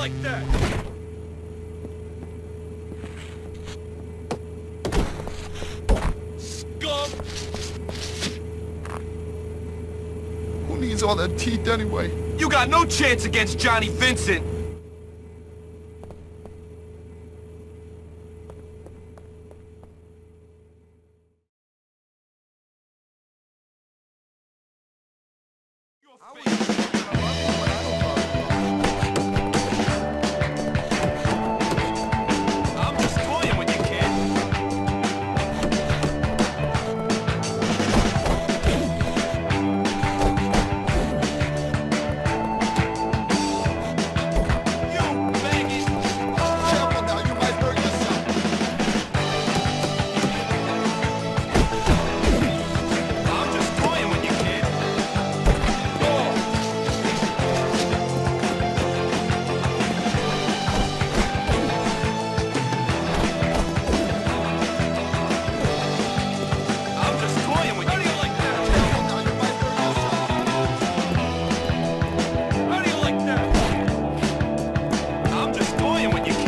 like that? Scum! Who needs all that teeth anyway? You got no chance against Johnny Vincent! I'm just toying with you, kid. You maggot! Careful now, you might hurt yourself. I'm just toying with you, kid. I'm just toying with you. How do you like that? Careful now, you might hurt yourself. How do you like that? I'm just toying with you, kid.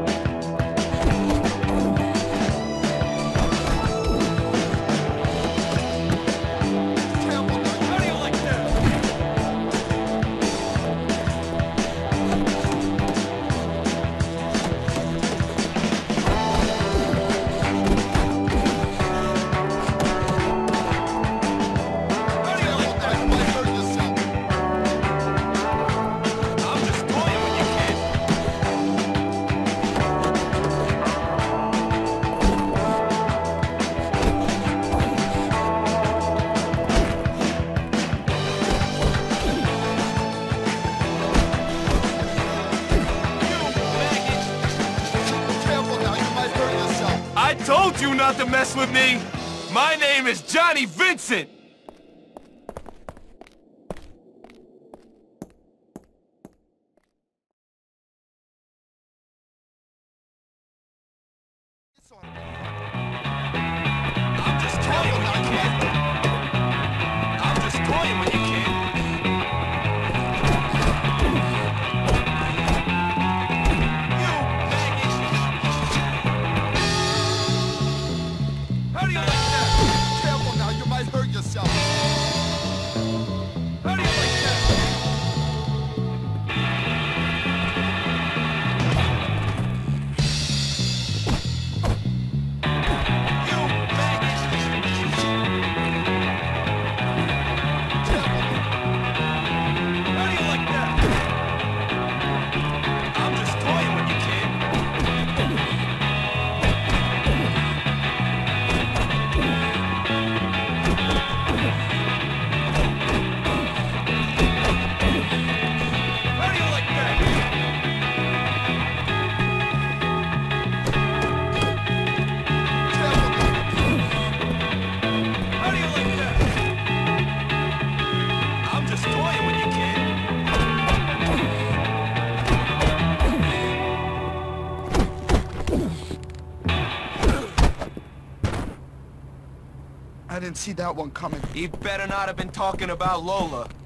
Careful now, How do you like that? How do you like now, that? you might hurt yourself. I'm just toying with you, kid. You maggot! Careful now, you might hurt yourself. I told you not to mess with me! My name is Johnny Vincent! I'm just toying with you, kid. I'm just toying with you, kid. You maggot! How do you like that? Careful now, you might hurt yourself. How do you like that? You maggot! How do you like that? I'm just toying with you, kid. How do you like that? Careful now. How do you like that? I'm just toying with you, kid. I didn't see that one coming. He better not have been talking about Lola.